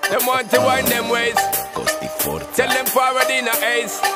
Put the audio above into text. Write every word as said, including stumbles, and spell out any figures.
Them want to wind them ways. Tell them forward in a ace.